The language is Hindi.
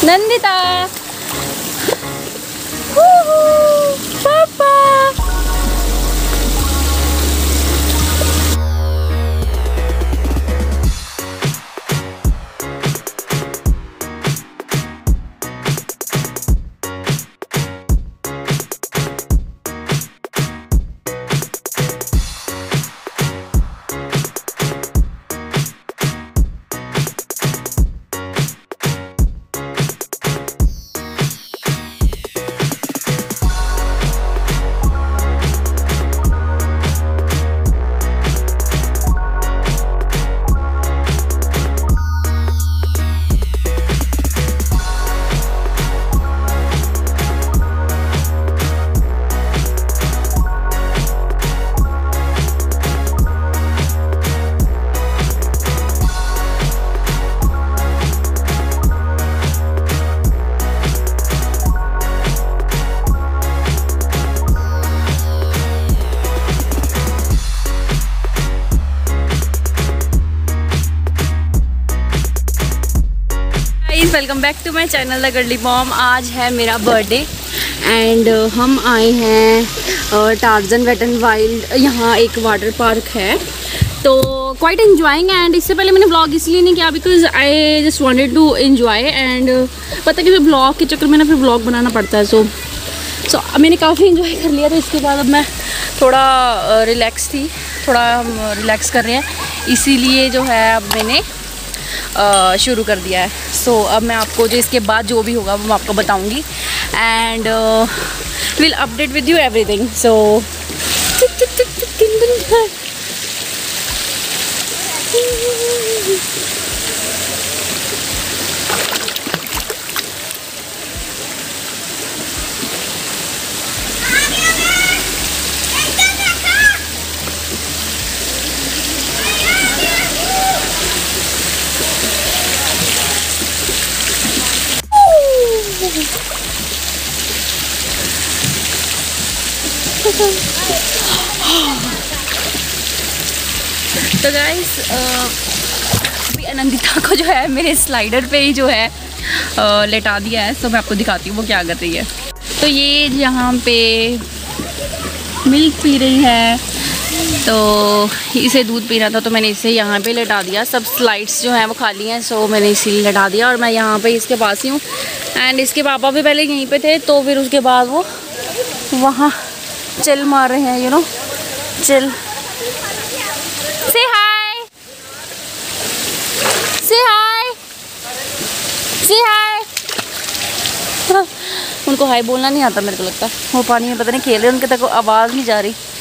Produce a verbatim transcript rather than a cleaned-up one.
नंदिता पापा। Welcome back to my channel the girly mom. आज है मेरा बर्थडे एंड हम आए हैं टार्जन वेट एंड वाइल्ड। यहाँ एक वाटर पार्क है तो क्वाइट एंजॉइंग। एंड इससे पहले मैंने ब्लॉग इसलिए नहीं किया because I just wanted to enjoy and पता कि ब्लॉग के चक्कर में ना फिर ब्लॉग बनाना पड़ता है। सो सो so, मैंने काफ़ी एंजॉय कर लिया। तो इसके बाद अब मैं थोड़ा रिलैक्स थी, थोड़ा हम रिलैक्स कर रहे हैं, इसीलिए जो है अब मैंने Uh, शुरू कर दिया है। सो so, अब मैं आपको जो इसके बाद जो भी होगा वो मैं आपको बताऊंगी and will update with you everything. So तो गाइस अभी अनंदिता को जो है मेरे स्लाइडर पे ही जो है आ, लेटा दिया है। तो मैं आपको दिखाती हूँ वो क्या कर रही है। तो ये यहाँ पे मिल्क पी रही है, तो इसे दूध पीना था तो मैंने इसे यहाँ पे लेटा दिया। सब स्लाइड्स जो हैं वो खाली हैं, सो मैंने इसीलिए लेटा दिया और मैं यहाँ पे इसके पास ही हूँ। एंड इसके पापा भी पहले यहीं पे थे तो फिर उसके बाद वो वहाँ चिल मार रहे हैं, यू नो चिल। से हाय से हाय से हाय। उनको हाय बोलना नहीं आता मेरे को लगता। वो पानी में पता नहीं खेल रहे, उनके तक आवाज़ नहीं जा रही।